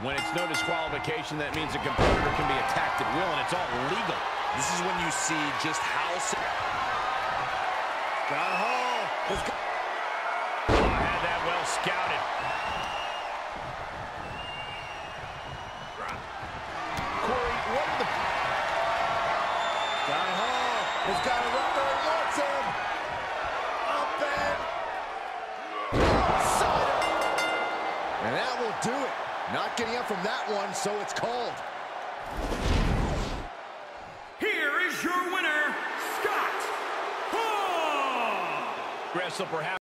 When it's no disqualification, that means a competitor can be attacked at will, and it's all legal. This is when you see just how... Scott Hall has got... Had that well scouted. Corey, what are the... Scott Hall has got a run where he wants him. Up and... And that will do it. Not getting up from that one, so it's called. Here is your winner, Scott Hall. Wrestle perhaps.